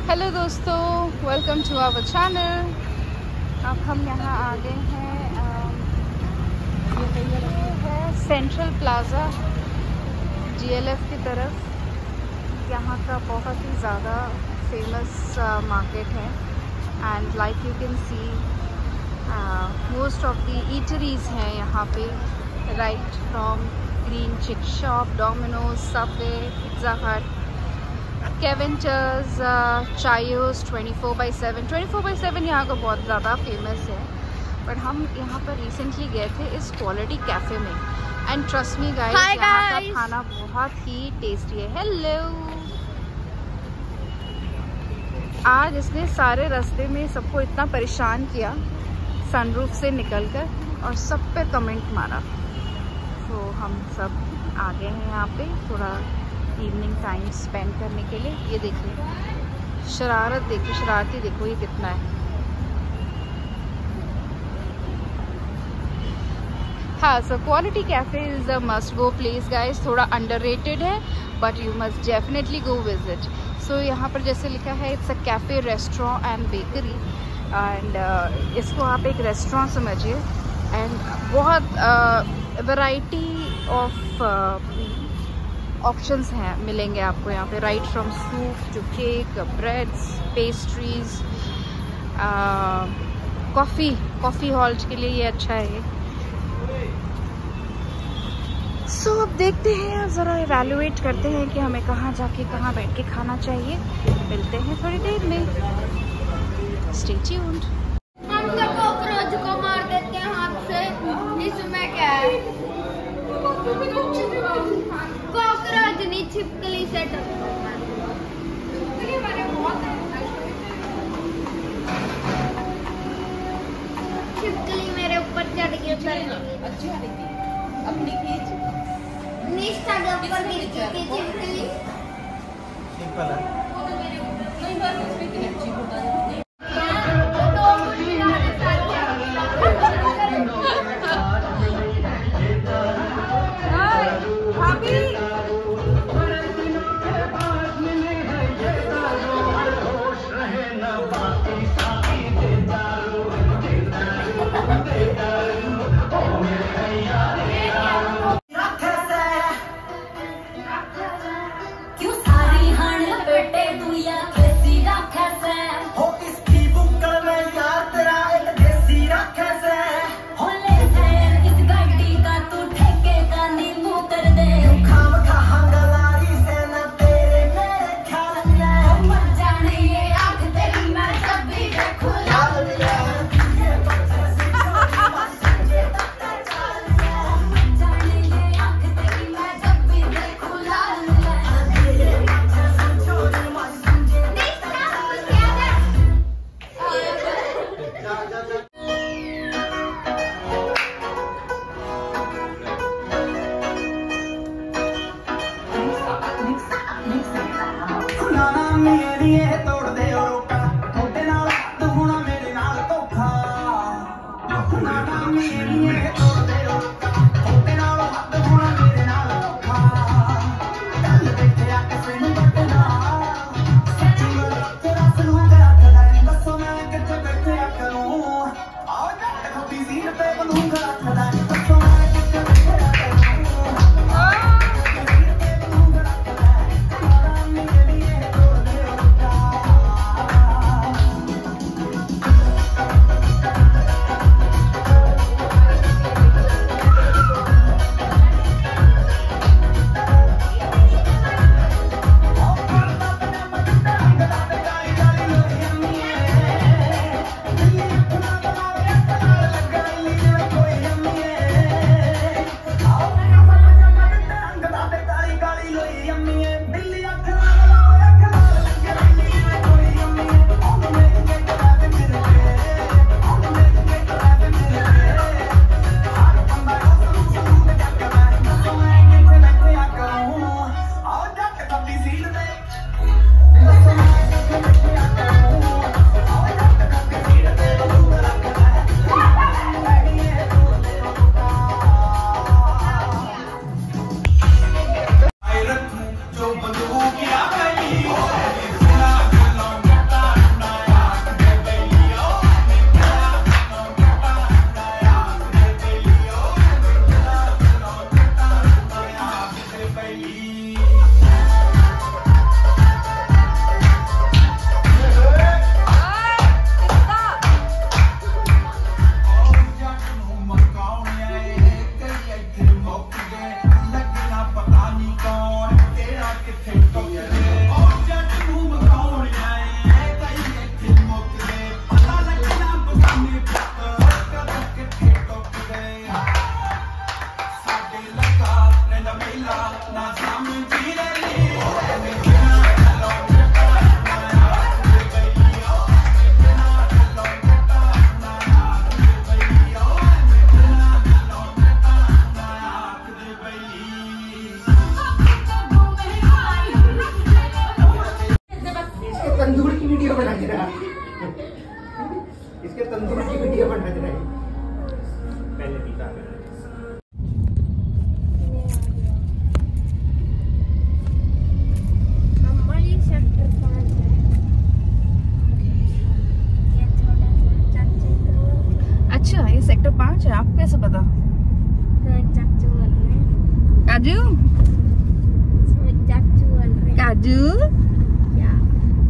Hello दोस्तों, welcome to our channel. अब हम यहाँ आ गए हैं, ये है सेंट्रल प्लाज़ा GLF की तरफ। यहाँ का बहुत ही ज़्यादा फेमस मार्केट है and like you can see most of the eateries हैं यहाँ पे, right from Green Chick Chop, Domino's, Subway, Pizza Hut, Keventers, Chaayos, 24/7 यहाँ का बहुत ज़्यादा फेमस है। पर हम यहाँ पर रिसेंटली गए थे इस क्वालिटी कैफ़े में एंड ट्रस्ट मी गाइस, यहाँ का खाना बहुत ही टेस्टी है। हेलो, आज इसने सारे रास्ते में सबको इतना परेशान किया सनरूफ से निकलकर और सब पे कमेंट मारा। तो हम सब आ गए हैं यहाँ पे थोड़ा इवनिंग टाइम स्पेंड करने के लिए। ये देखिए शरारत, देखिए शरारती, देखो ये कितना है। हाँ, so Quality cafe is a must go place guys. थोड़ा अंडररेटेड है but you must definitely go visit. So यहाँ पर जैसे लिखा है, it's a cafe, restaurant and bakery and इसको आप एक रेस्टोरेंट समझिए एंड बहुत वैरायटी ऑफ ऑप्शंस हैं, मिलेंगे आपको यहाँ पे, right from soup to cake, breads, pastries, coffee halt के लिए ये अच्छा है। सो अब देखते हैं, ज़रा इवैल्यूएट करते हैं कि हमें कहाँ जाके कहाँ बैठ के खाना चाहिए। मिलते हैं थोड़ी देर में, स्टे ट्यून्ड। हम तो कॉकरोच को मार देते हैं हाथ से, इसमें क्या है? कॉकरोच नहीं, छिपकली से छिपकली मेरे ऊपर चढ़ गई। अच्छी वाली थी, अपनी खींच निष्ठा के ऊपर छिपकली सिंपल है। वो तो मेरे ऊपर नहीं, बार उसमें इतनी अच्छी होता है।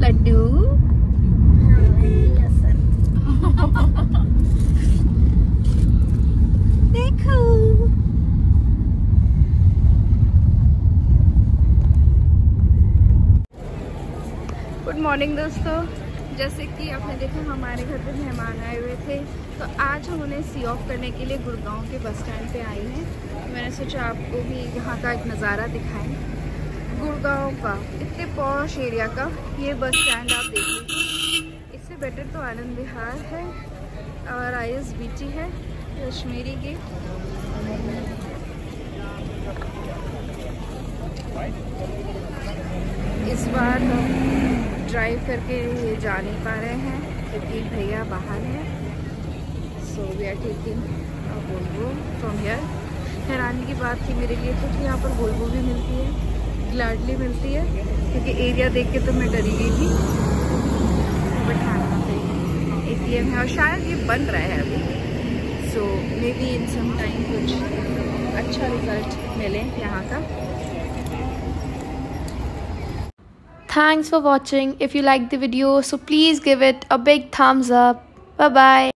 लड्डू। देखो गुड मॉर्निंग दोस्तों, जैसे कि आपने देखा हमारे घर पे मेहमान आए हुए थे, तो आज हम उन्हें सी ऑफ करने के लिए गुड़गांव के बस स्टैंड पे आए हैं। तो मैंने सोचा आपको भी यहाँ का एक नज़ारा दिखाएं गुड़गांव का, इतने पॉश एरिया का ये बस स्टैंड आप देख लीजिए। इससे बेटर तो आनंद विहार है और ISBT है, कश्मीरी गेट। इस बार हम ड्राइव करके जा नहीं पा रहे हैं क्योंकि भैया बाहर हैं। So we are taking Volvo from here. हैरानी की बात थी मेरे लिए तो कि यहाँ पर वोल्वो भी मिलती है, ग्लैडली मिलती है, क्योंकि एरिया देख के तो मैं डरी गई थी। बट हाँ, यहाँ पे ATM है और शायद ये बन रहा है अभी। सो may be in some time कुछ अच्छा रिजल्ट मिले यहाँ का। Thanks for watching. If you liked the video, so please give it a big thumbs up. Bye bye.